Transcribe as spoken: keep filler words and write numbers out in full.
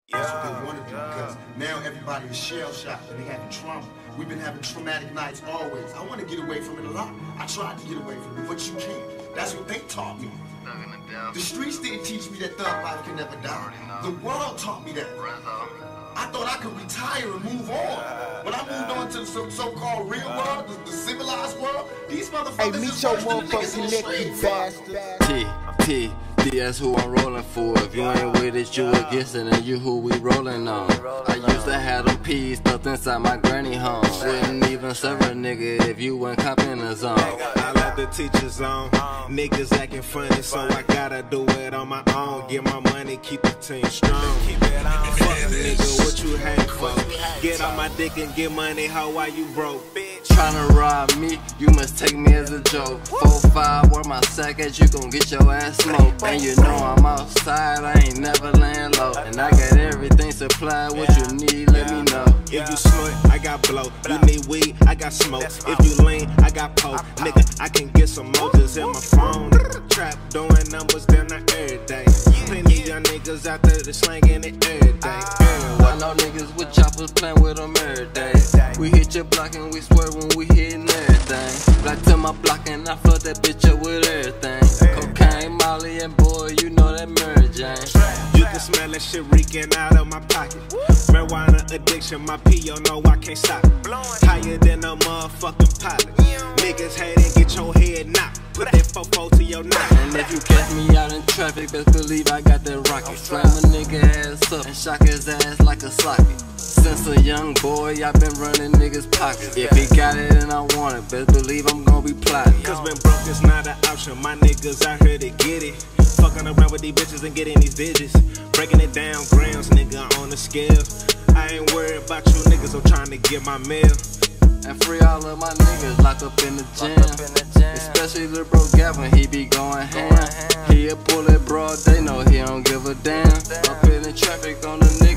That's what they want to do, because now everybody is shell-shocked and they having trauma. We've been having traumatic nights always. I want to get away from it a lot. I tried to get away from it, but you can't. That's what they taught me. The streets didn't teach me that thug life can never die. The world taught me that. I thought I could retire and move on. When I moved on to the so-called real world, the, the civilized world, these motherfuckers hey, is your worse than the niggas in the street. bastard. T, T, T, that's who I'm rolling for. If you ain't with it, you against it, and you who we rolling on. I used to have them peas stuffed inside my granny home. Wouldn't even serve a nigga if you went cop in the zone. I let the teachers on. Niggas acting funny, so I gotta do it on my own. Get my money, keep the team strong. Fuck nigga, what you hang for? Get on my dick and get money, how are you broke? Tryna rob me, you must take me as a joke. four five, where my sack at, you gon' get your ass smoked. And you know I'm outside, I ain't never laying low. And I got everything supplied, what you need, let me know. If you snort, I got blow. You need weed, I got smoke. If you lean, I got poke. Nigga, I can get some motors in my phone. Trap doing numbers, then I every day. Plenty young niggas out there that slanging it every day. I know niggas with choppers playing with them every day. We hit your block and we swear when we hitting everything. Black to my block and I flood that bitch up with everything. Cocaine, Molly, and boy, you know that Mary Jane. You can smell that shit reeking out of my pocket. Marijuana addiction, my P O know I can't stop it. Higher than a motherfucking pilot. Niggas hate and get your head knocked. Put that fofo to your knock. And if you catch me out in traffic, best believe I got that rocket. Slam a nigga ass up and shock his ass like a socket. Since a young boy, I been running niggas' pockets. If he got it and I want it, best believe I'm gonna be plotting. Cause being broke is not an option. My niggas out here to get it. Fucking around with these bitches and getting these digits. Breaking it down, grams, nigga, on the scale. I ain't worried about you niggas, I'm trying to get my meal. And free all of my niggas locked up in the gym. Especially little bro Gavin, he be going ham. He'll pull it broad, they know he don't give a damn. Up in the traffic on the nigga.